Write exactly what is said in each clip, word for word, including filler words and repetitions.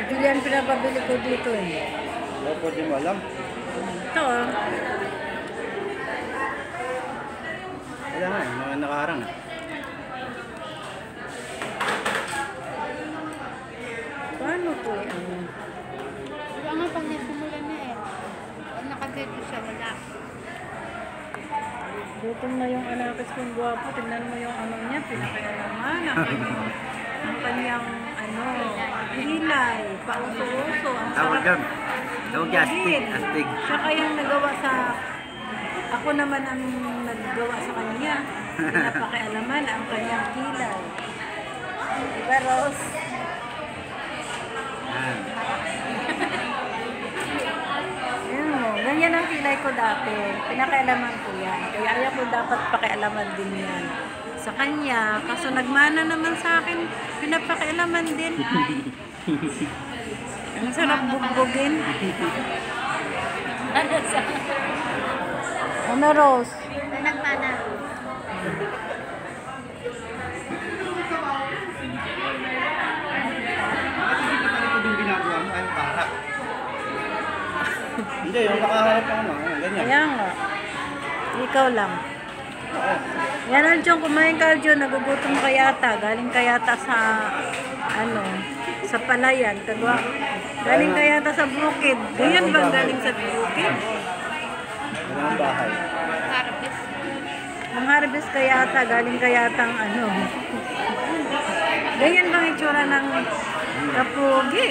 Julian, pinapabili ko dito eh. Wala po di mo alam. Ito ah. Wala nga eh, mga nakaharang eh. Paano po eh? Ano? Wala nga pag nagsimula na eh. Pag nakadito siya, wala. Gutom na yung anakis kong guwapo. Tignan mo yung ano niya, pinakailaman. Ang kanyang, ang kanyang ano, hilay, pauso-uso. Ang Tawag sarap. yan. Tawag yan, astig, Din. astig. Siya kayang nagawa sa... Ako naman ang naggawa sa kanya. Pinapakialaman ang kanyang hilay. Diba, Rose? Yan. Ayun mo, ganyan ang kilay ko dati. Pinakialaman ko yan. Kaya ayaw ko dapat pakialaman din yan sa kanya. Kaso nagmana naman sa akin, pinapakialaman din. Ang sarap bugbugin. Ano, Rose? Na nagmana. Ito din ginagawa mo, ay parap. Hindi, yung nakaharap ako mo, ganyan. Kaya nga. Ikaw lang. Oo. Yan ang John, kumain ka John, nagugutom ka yata. Galing ka yata sa, ano, sa palayan. Kagwa, galing ka yata sa bukid. Ganyan bang galing sa bukid? Wala ang bahay. Harvest. Ang harvest ka yata, galing ka yata ang ano. Ganyan bang itsura ng kapugi?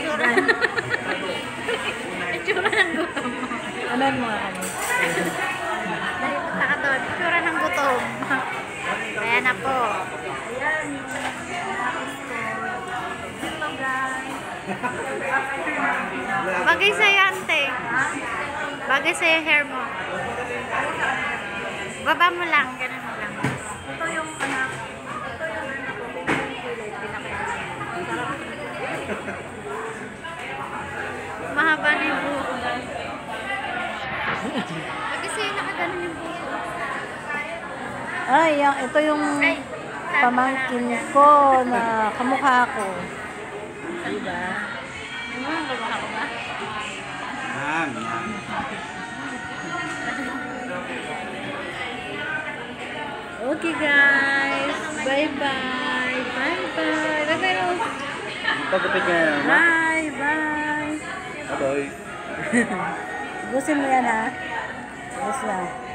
Itsura ng gutom. Ano mga kami? Dahil punta ka doon. Itsura ng gutom. Ayan na po. Ayan. Hello guys. Bagay sa'yo, ante. Bagay sa'yo hair mo. Baba mo lang. Ganun mo lang. Ito yung anak. Ito yung anak ko. Pinakailangan. Mahaba na yung buhok. Bagay sa'yo nakaganon yung buhok. Ay, yung, ito yung Ay, pamangkin ko na kamukha ko. Diba? Ano ang kamukha ko ba? Yan, yan. Okay guys. Bye-bye. Bye-bye. Bye-bye, Rose. Pagkapit ka na naman. Bye. Bye. Bye-bye. Busin mo yan ha. Bus na.